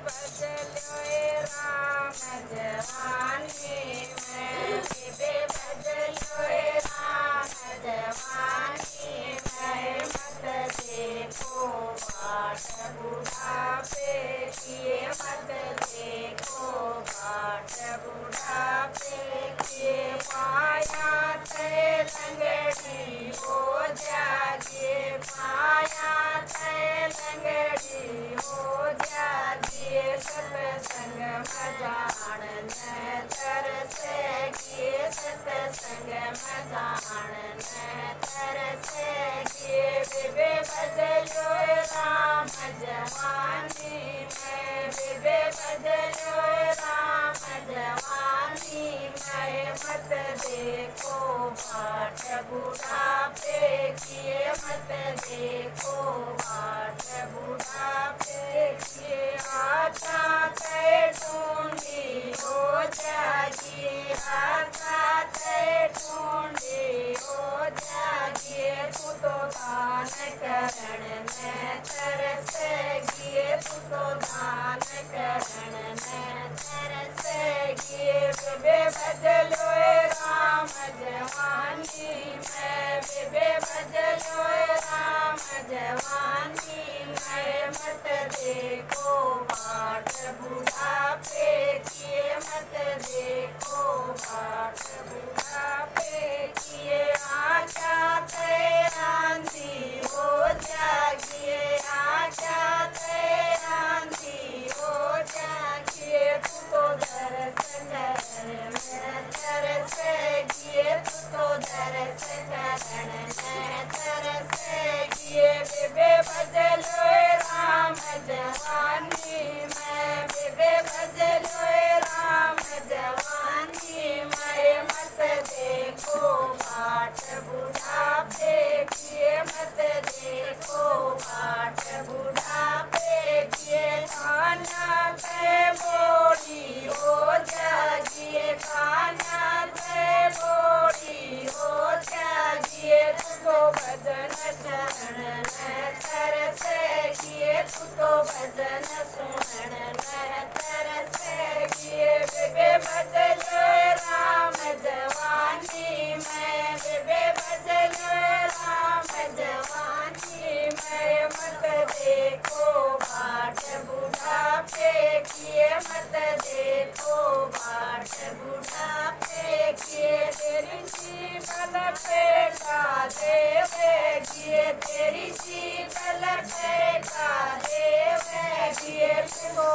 भजलो राम जवानी में, बेबे भजलो राम जवानी में, मत देखो बाट बुढ़ापे की, मत देखो बाट बुढ़ापे की, पाया थे लंगड़ी हो जागे, पाया थे लंगड़ी हो जागे, सत्संग मजान न तरसेगी, सत्संग मजान न तरसेगी, बेबे भजलो राम जवानी में, बेबे भजलो राम जवानी में, मत देखो बाट बुढ़ापे की, मत देखो बाट बुढ़ापे की, आता ते ढूंढी हो जागी, आता ते ढूंढी हो जागी, तू तो दान करण में तरसेगी, तू तो दान करण में तरसेगी, बेबे भजलो राम जवानी में, बेबे भजलो राम जवानी में, मत देखो बाट बुढ़ापे की, मत देखो बाट बुढ़ापे की, आशा ते आंधी हो जागी, आशा ते आंधी हो जागी, तू तो दरस करण में तरसेगी, तू तो दरस करण में तरसेगी, बेबे भजलो राम जवानी में, बेबे भजलो राम जवानी में, मत देखो बाट बुढ़ापे की, मत देखो बाट बुढ़ापे की, खाना पे बोरी हो जागी, खाना पे बोरी हो जागी, तू तो भजन शरण में तरसेगी, तू तो भजन सुनन में तरसेगी, बेबे भजलो राम जवानी में, बेबे भजलो राम जवानी में, मत देखो बाट बुढ़ापे की, मत देखो बाट बुढ़ापे की, तेरी जीवन पे